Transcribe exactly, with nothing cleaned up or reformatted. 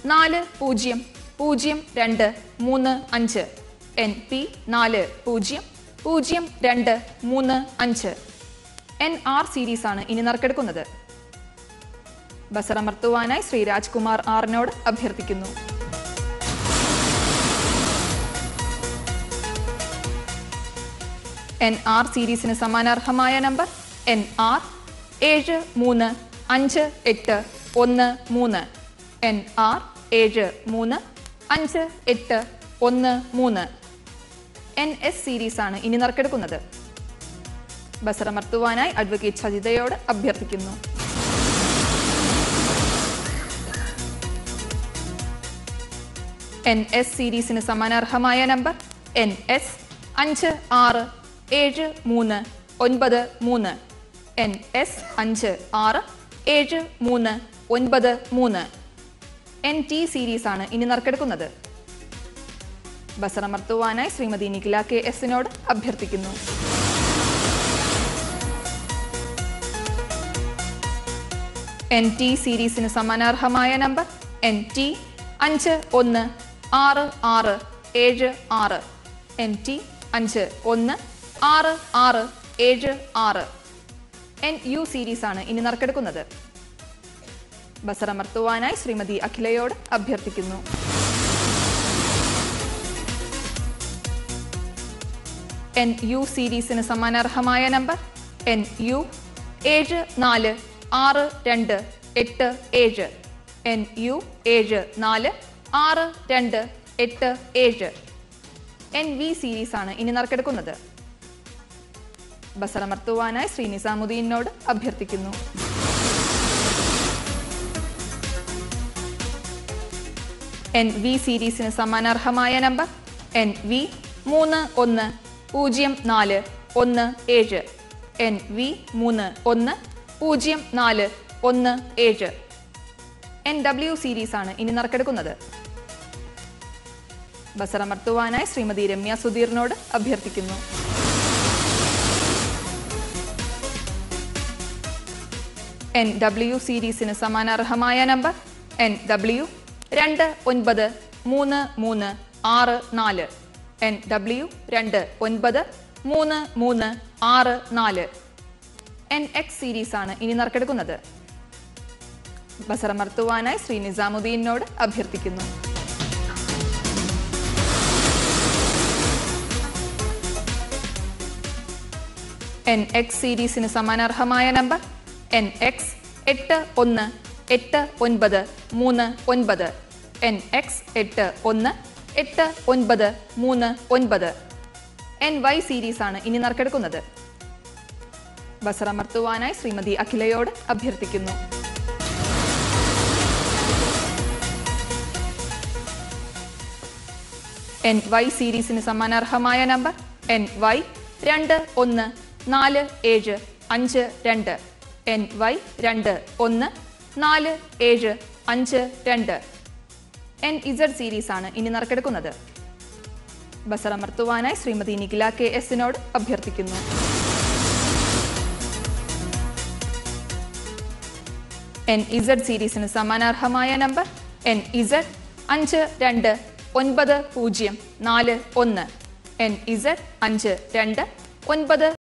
നാല് പൂജ്യം പൂജ്യം രണ്ട് മൂന്ന് അഞ്ച്. എൻ പി നാല് പൂജ്യം പൂജ്യം രണ്ട് മൂന്ന് അഞ്ച്. എൻ ആർ സീരീസ് ആണ് ഇനി നറുക്കെടുക്കുന്നത്. ബസറമർത്തുവാനായി ശ്രീ രാജ്കുമാർ ആറിനോട് അഭ്യർത്ഥിക്കുന്നു. എൻ ആർ സീരീസിന് സമാനാർഹമായ നമ്പർ എൻ ആർ ഏഴ് മൂന്ന് അഞ്ച് എട്ട് ഒന്ന് മൂന്ന്. എൻ ആർ ഏഴ് മൂന്ന് അഞ്ച് എട്ട് ഒന്ന് മൂന്ന്. എൻ എസ് സീരീസ് ആണ് ഇനി നറുക്കെടുക്കുന്നത്. ബസറമർത്തുവാനായി അഡ്വക്കേറ്റ് സജിതയോട് അഭ്യർത്ഥിക്കുന്നു. എൻ എസ് സീരീസിന് സമാനാർഹമായ നമ്പർ എൻ എസ് അഞ്ച് ആറ് ഏഴ് മൂന്ന് ഒൻപത് മൂന്ന്. എൻ എസ് അഞ്ച് ആറ് ഏഴ് മൂന്ന് ഒൻപത് മൂന്ന്. എൻ ടി സീരീസ് ആണ് ഇനി നറുക്കെടുക്കുന്നത്. ബസറമർത്തുവാനായി ശ്രീമതി നിഖില കെ എസിനോട് അഭ്യർത്ഥിക്കുന്നു. എൻ ടി സീരീസിന് സമാനാർഹമായ നമ്പർ എൻ ടി അഞ്ച് ഒന്ന് ആറ് ആറ് ഏഴ് ആറ്. എൻ ടി അഞ്ച് ഒന്ന് ആറ് ആറ് ഏഴ് ആറ്. എൻ യു സീരീസ് ആണ് ഇനി നറുക്കെടുക്കുന്നത്. ബസറമർത്തുവാനായി ശ്രീമതി അഖിലയോട് അഭ്യർത്ഥിക്കുന്നു. എൻ യു സീരീസിന് സമാനാർഹമായ നമ്പർ എൻ യു ഏഴ് നാല് ആറ് രണ്ട് എട്ട് ഏഴ്. എൻ യു ഏഴ് നാല് ആറ് രണ്ട് എട്ട് ഏഴ്. എൻ വി സീരീസ് ആണ് ഇനി നറുക്കെടുക്കുന്നത്. ബസറമർത്തുവാനായി ശ്രീ നിസാമുദ്ദീനോട് അഭ്യർത്ഥിക്കുന്നു. എൻ വി സീരീസിന് സമാനാർഹമായ നമ്പർ എൻ വി മൂന്ന് ഒന്ന് പൂജ്യം നാല് ഒന്ന് ഏഴ്. എൻ വി മൂന്ന് ഒന്ന് പൂജ്യം നാല് ഒന്ന് ഏഴ്. എൻ ഡബ്ല്യു സീരീസ് ആണ് ഇനി നറുക്കെടുക്കുന്നത്. ബസറമർത്തുവാനായി ശ്രീമതി രമ്യ സുധീറിനോട് അഭ്യർത്ഥിക്കുന്നു. എൻ ഡബ്ല്യു സീരീസിന് സമാനാർഹമായ നമ്പർ എൻ ഡബ്ല്യു രണ്ട് ഒൻപത് മൂന്ന് മൂന്ന് ആറ് നാല്. എൻ ഡബ്ല്യു രണ്ട് ഒൻപത് മൂന്ന് മൂന്ന് ആറ് നാല്. എൻ എക്സ് സീരീസ് ആണ് ഇനി നറുക്കെടുക്കുന്നത്. ബസറമർത്തുവാനായി ശ്രീ നിസാമുദ്ദീനോട് അഭ്യർത്ഥിക്കുന്നു. എൻ എക്സ് സീരീസിന് സമാനാർഹമായ നമ്പർ എൻ എക്സ് എട്ട് ഒന്ന് എട്ട് ഒൻപത് മൂന്ന് ഒൻപത്. എൻ എക്സ് എട്ട് ഒന്ന് എട്ട് ഒൻപത് മൂന്ന് ഒൻപത്. എൻ വൈ സീരീസ് ആണ് ഇനി നറുക്കെടുക്കുന്നത്. ബസറമർത്തുവാനായി ശ്രീമതി അഖിലയോട് അഭ്യർത്ഥിക്കുന്നു. എൻ വൈ സീരീസിന് സമാനാർഹമായ നമ്പർ എൻ വൈ രണ്ട് ഒന്ന് നാല് ഏഴ് അഞ്ച് രണ്ട്. എൻ വൈ രണ്ട് ഒന്ന് നാല് ഏഴ് അഞ്ച് രണ്ട്. എൻ ഇസഡ് സീരീസ് ആണ് ഇനി നറുക്കെടുക്കുന്നത്. ബസറമർത്തുവാനായി ശ്രീമതി നിഖില കെ എസിനോട് അഭ്യർത്ഥിക്കുന്നു. എൻ ഇസഡ് സീരീസിന് സമാനാർഹമായ നമ്പർ എൻ ഇസഡ് അഞ്ച് രണ്ട് ഒൻപത് പൂജ്യം നാല് ഒന്ന്. എൻ ഇസഡ് അഞ്ച് രണ്ട് ഒൻപത്